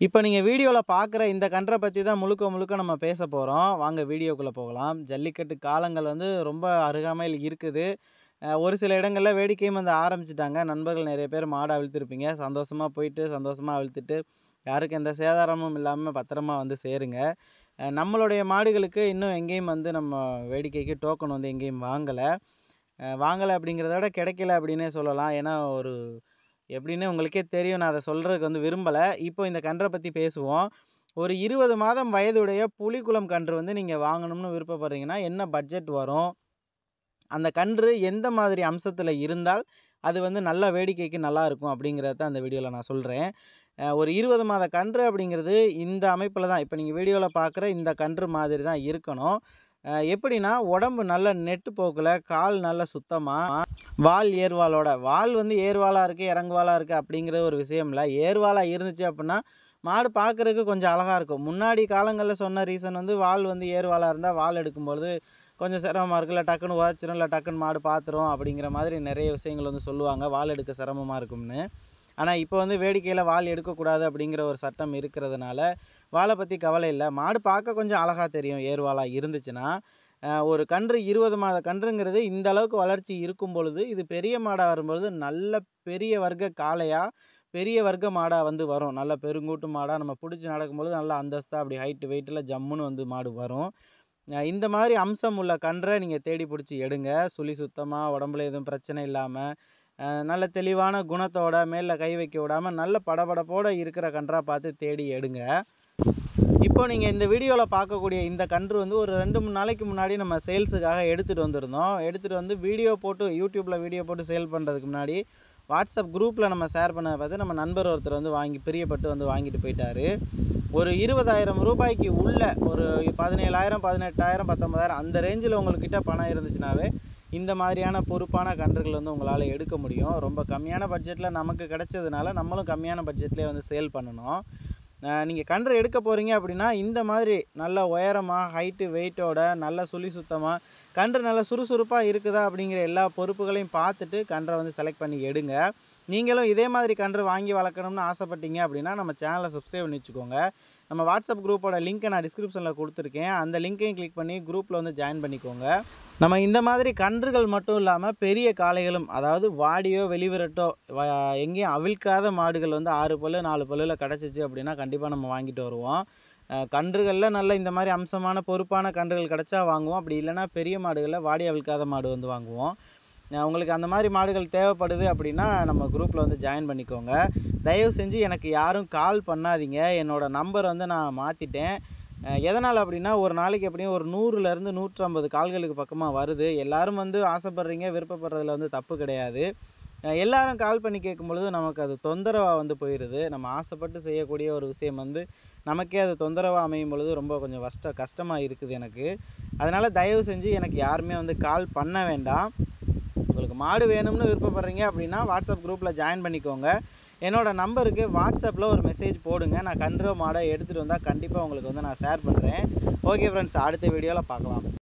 இப்போ நீங்க வீடியோல பார்க்குற இந்த கன்ற பத்தி தான் முழுக்க முழுக்க நம்ம பேச போறோம். வாங்க வீடியோக்குள்ள போகலாம். ஜல்லிக்கட்டு காலங்கள் வந்து ரொம்ப அருகாமையில் இருக்குது. ஒரு சில இடங்கள்ல வேடிக்கையும் வந்து ஆரம்பிச்சுட்டாங்க. நண்பர்கள் நெறைய பேர் மாட அவிழ்த்திருப்பீங்க. சந்தோஷமா போயிட்டு, சந்தோஷமா அவிழ்த்துட்டு, யாருக்கும் எந்த சேதாரமும் இல்லாம பத்திரமா வந்து சேருங்க. நம்மளுடைய மாடுகளுக்கு இன்னும் எங்கேயும் வந்து நம்ம வேடிக்கைக்கு டோக்கன் வந்து எங்கேயும் வாங்கல. வாங்கல அப்படிங்கிறத விட கிடைக்கல அப்படின்னே சொல்லலாம். ஏன்னா ஒரு எப்படின்னு உங்களுக்கே தெரியும். நான் அத சொல்றதுக்கு வந்து விரும்பல. இப்போ இந்த கன்ற பத்தி பேசுவோம். ஒரு 20 மாதம் வயதுடைய புலிக்குளம் கன்று வந்து நீங்க வாங்கணும்னு விருப்பப்படுறீங்கன்னா, என்ன பட்ஜெட் வரும்? அந்த கன்று எந்த மாதிரி அம்சத்தில இருந்தால், அது வந்து நல்லா வேடிக்கைக்கு நல்லாருக்கும் அப்படிங்கிறத தான் இந்த வீடியோல நான் சொல்றேன். ஒரு 20 மாத கன்று அப்படிங்கிறது இந்த அமைப்பில தான் இப்ப நீங்க வீடியோல பார்க்குற இந்த கன்று மாதிரி தான் இருக்கணும். எப்படின்னா, உடம்பு நல்ல நெட்டு போக்குல, கால் நல்ல சுத்தமா, வால் ஏர்வாலோட வால் வந்து ஏர்வாலா இருக்கு, இறங்குவாலா இருக்கு அப்படிங்கிற ஒரு விஷயம் இல்ல. ஏர்வாலா இருந்துச்சு அப்படின்னா, மாடு பார்க்கறதுக்கு கொஞ்சம் அழகா இருக்கும். முன்னாடி காலங்கள்ல சொன்ன ரீசன் வந்து வால் வந்து ஏர்வாலா இருந்தா, வால் எடுக்கும்பொழுது கொஞ்சம் சிரமமா இருக்கும். இல்ல டக்குன்னு உதைச்சிரும், இல்ல டக்குன்னு மாடு பார்த்துரும் அப்படிங்கிற மாதிரி நெறைய விஷயங்கள் வந்து சொல்லுவாங்க. வால் எடுக்க சிரமமா இருக்கும்னு. ஆனா, இப்போ வந்து வேடிக்கையில வால் எடுக்கக்கூடாது அப்படிங்கிற ஒரு சட்டம் இருக்கிறதுனால, வால பத்தி கவலை இல்ல. மாடு பார்க்க கொஞ்சம் அழகா தெரியும் ஏர்வாலா இருந்துச்சுன்னா. ஒரு கன்று 20 மாத கன்றுங்கிறது இந்த அளவுக்கு வளர்ச்சி இருக்கும் பொழுது, இது பெரிய மாடா வரும்பொழுது நல்ல பெரிய வர்க்க காளையா, பெரிய வர்க்க மாடா வந்து வரும். நல்ல பெருங்கூட்டு மாடா நம்ம புடிச்சு நடக்கும்பொழுது நல்லா அந்தஸ்தா அப்படி ஹைட் வெயிட்ல ஜம்முன்னு வந்து மாடு வரும். இந்த மாரி அம்சம் உள்ள கன்ற நீங்க தேடி புடிச்சு எடுங்க. சுழி சுத்தமா, உடம்புல எதுவும் பிரச்சனை இல்லாம, நல்ல தெளிவான குணத்தோட, மேல்ல கை வைக்க விடாம, நல்ல படபடப்போட இருக்கிற கன்றா பார்த்து தேடி எடுங்க. இப்போ நீங்க இந்த வீடியோல பார்க்கக்கூடிய இந்த கன்று வந்து ஒரு 2, 3 நாளைக்கு முன்னாடி நம்ம சேல்ஸுக்காக எடுத்துட்டு வந்திருந்தோம். எடுத்துட்டு வந்து வீடியோ போட்டு YouTubeல வீடியோ போட்டு சேல் பண்றதுக்கு முன்னாடி, WhatsApp குரூப்ல நம்ம ஷேர் பண்ணத பார்த்து நம்ம நண்பர் ஒருத்தர் வந்து பிரியப்பட்டு வந்து வாங்கிட்டு போயிட்டாரு. ஒரு ரூ. 20,000 உள்ள ஒரு 17,000, 18,000, 19,000 அந்த ரேஞ்சில உங்கள்கிட்ட பணம் இருந்துச்சுனாவே, இந்த மாதிரியான பொறுப்பான கன்றுகள் வந்து உங்களால எடுக்க முடியும். ரொம்ப கம்மியான பட்ஜெட்ல நமக்கு கிடைச்சதுனால, நம்மளும் கம்மியான பட்ஜெட்லயே வந்து சேல் பண்ணணும். நீங்க கன்று எடுக்க போறீங்க அப்படின்னா, இந்த மாதிரி நல்ல உயரமா, ஹைட்டு, வெயிட்டோட, நல்ல சுழி சுத்தமா, கன்று நல்ல சுறுசுறுப்பா இருக்குதா அப்படிங்கிற எல்லா பொறுப்புகளையும் பார்த்துட்டு கன்ற வந்து செலக்ட் பண்ணி எடுங்க. நீங்களும் இதே மாதிரி கன்று வாங்கி வளர்க்கணும்னு ஆசைப்பட்டீங்க அப்படின்னா, நம்ம சேனலை சப்ஸ்கிரைப் பண்ணி வச்சுக்கோங்க. நம்ம வாட்ஸ்அப் குரூப்போட லிங்க்கை நான் டிஸ்கிரிப்ஷனில் கொடுத்துருக்கேன். அந்த லிங்க்கையும் கிளிக் பண்ணி குரூப்பில் வந்து ஜாயின் பண்ணிக்கோங்க. நம்ம இந்த மாதிரி கன்றுகள் மட்டும் இல்லாமல் பெரிய காளைகளும், அதாவது வாடியோ வெளிவிரட்டோ எங்கேயும் அவிழ்க்காத மாடுகள் வந்து 6 பல்லு 4 பல்லுல கிடச்சிச்சு அப்படின்னா கண்டிப்பாக நம்ம வாங்கிட்டு வருவோம். கன்றுகளில் நல்ல இந்த மாதிரி அம்சமான பொறுப்பான கன்றுகள் கிடச்சா வாங்குவோம். அப்படி இல்லைன்னா பெரிய மாடுகளில் வாடி அவிழ்க்காத மாடு வந்து வாங்குவோம். உங்களுக்கு அந்த மாதிரி மாடுகள் தேவைப்படுது அப்படின்னா நம்ம குரூப்பில் வந்து ஜாயின் பண்ணிக்கோங்க. தயவு செஞ்சு எனக்கு யாரும் கால் பண்ணாதீங்க. என்னோடய நம்பர் வந்து நான் மாற்றிட்டேன். எதனால் அப்படின்னா, ஒரு நாளைக்கு எப்படியும் ஒரு 100லேருந்து 150 கால்களுக்கு பக்கமாக வருது. எல்லாரும் வந்து ஆசைப்படுறீங்க, விருப்பப்படுறதுல வந்து தப்பு கிடையாது. எல்லாரும் கால் பண்ணி கேட்கும்பொழுது நமக்கு அது தொந்தரவாக வந்து போயிடுது. நம்ம ஆசைப்பட்டு செய்யக்கூடிய ஒரு விஷயம் வந்து நமக்கே அது தொந்தரவாக அமையும் பொழுது ரொம்ப கொஞ்சம் கஷ்டமாக இருக்குது எனக்கு. அதனால் தயவு செஞ்சு எனக்கு யாருமே வந்து கால் பண்ண வேண்டாம். உங்களுக்கு மாடு வேணும்னு விருப்பப்படுறீங்க அப்படின்னா வாட்ஸ்அப் குரூப்பில் ஜாயின் பண்ணிக்கோங்க. என்னோடய நம்பருக்கு வாட்ஸ்அப்பில் ஒரு மெசேஜ் போடுங்க. நான் கன்றோ மாடோ எடுத்துகிட்டு வந்தால் கண்டிப்பாக உங்களுக்கு வந்து நான் ஷேர் பண்ணுறேன். ஓகே ஃப்ரெண்ட்ஸ், அடுத்த வீடியோவில் பார்க்கலாம்.